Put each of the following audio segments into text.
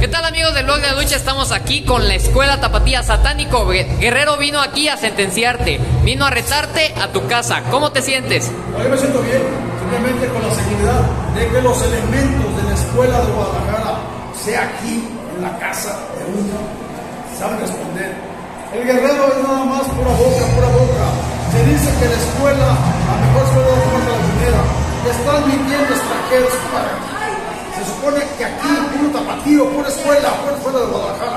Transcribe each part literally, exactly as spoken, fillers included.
¿Qué tal, amigos del blog de la lucha? Estamos aquí con la escuela Tapatía. Satánico Guerrero vino aquí a sentenciarte, vino a retarte a tu casa. ¿Cómo te sientes? Yo me siento bien, simplemente con la seguridad de que los elementos de la escuela de Guadalajara, sea aquí en la casa de uno, saben responder. El Guerrero es nada más pura boca, pura boca. Se dice que la escuela, la mejor escuela de la primera, le están mintiendo extranjeros para aquí. Se supone que aquí, puro tapatío, pura escuela, pura escuela de Guadalajara.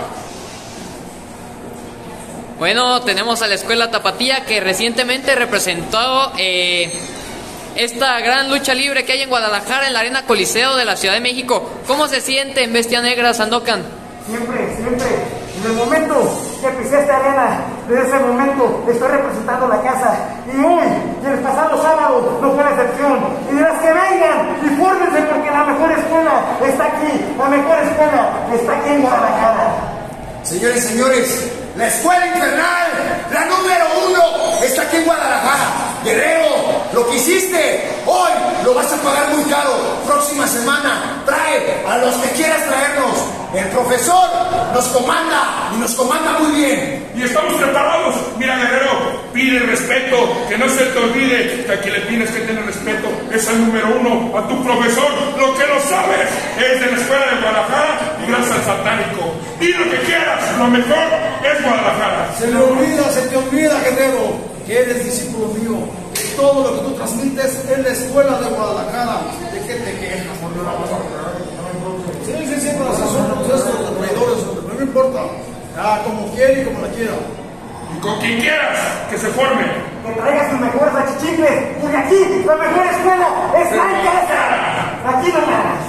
Bueno, tenemos a la escuela Tapatía que recientemente representó eh, esta gran lucha libre que hay en Guadalajara, en la Arena Coliseo de la Ciudad de México. ¿Cómo se siente en Bestia Negra, Sandokan? Siempre, siempre, en el momento que pisé esta arena, desde ese momento estoy representando la casa. Y hoy, y el pasado sábado, no fue la excepción. Y de las que vengan, y fórmense porque la mejor escuela está aquí, la mejor escuela está aquí en Guadalajara. Señores, señores, la escuela infernal, la número uno, está aquí en Guadalajara. Guerrero, lo que hiciste hoy lo vas a pagar muy caro. Próxima semana, trae a los que quieras traernos. El profesor nos comanda y nos comanda muy bien. Y estamos preparados. Mira, Guerrero, pide respeto, que no se te olvide que a quien le tienes que tener respeto es al número uno, a tu profesor. Lo que no sabes es de la escuela de Guadalajara y gracias al Satánico. Di lo que quieras, lo mejor es Guadalajara. Se me olvida, se te olvida, Guerrero, que eres discípulo mío, que todo lo que tú transmites es la escuela de Guadalajara. ¿De qué te quejas? Sí, sí, sí, pero son los estos de traidores, no me importa. Ah, como quiere y como la quiera. Y con quien quieras, que se forme. Que traigas tus mejores achichicles, porque aquí la mejor escuela está en casa. Aquí nomás.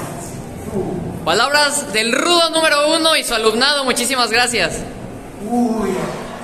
Palabras del rudo número uno y su alumnado, muchísimas gracias. Uy.